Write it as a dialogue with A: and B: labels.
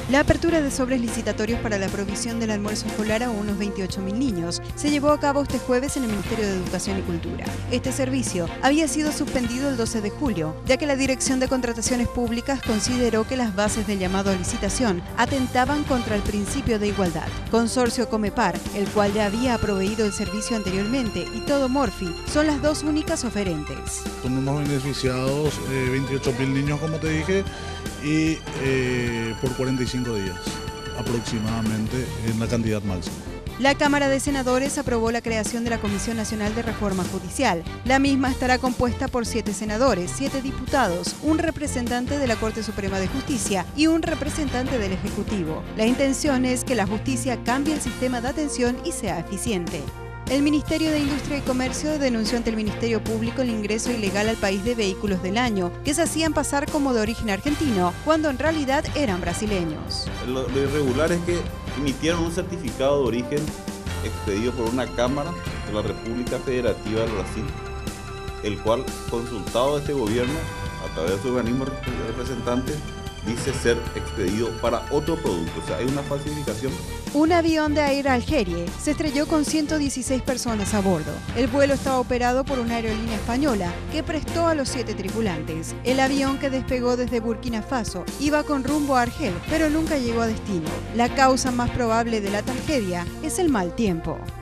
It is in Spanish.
A: La apertura de sobres licitatorios para la provisión del almuerzo escolar a unos 28.000 niños se llevó a cabo este jueves en el Ministerio de Educación y Cultura. Este servicio había sido suspendido el 12 de julio, ya que la Dirección de Contrataciones Públicas consideró que las bases del llamado a licitación atentaban contra el principio de igualdad. Consorcio Comepar, el cual ya había proveído el servicio anteriormente, y Todo Morfi son las dos únicas oferentes.
B: Son unos beneficiados, 28.000 niños, como te dije, y por 45 días aproximadamente en la cantidad máxima.
A: La Cámara de Senadores aprobó la creación de la Comisión Nacional de Reforma Judicial. La misma estará compuesta por 7 senadores, 7 diputados, un representante de la Corte Suprema de Justicia y un representante del Ejecutivo. La intención es que la justicia cambie el sistema de atención y sea eficiente. El Ministerio de Industria y Comercio denunció ante el Ministerio Público el ingreso ilegal al país de vehículos del año, que se hacían pasar como de origen argentino, cuando en realidad eran brasileños.
C: Lo irregular es que emitieron un certificado de origen expedido por una Cámara de la República Federativa del Brasil, el cual, consultado a este gobierno, a través de su organismo representante, dice ser expedido para otro producto, o sea, hay una falsificación.
A: Un avión de Air Algérie se estrelló con 116 personas a bordo. El vuelo estaba operado por una aerolínea española que prestó a los 7 tripulantes. El avión, que despegó desde Burkina Faso, iba con rumbo a Argel, pero nunca llegó a destino. La causa más probable de la tragedia es el mal tiempo.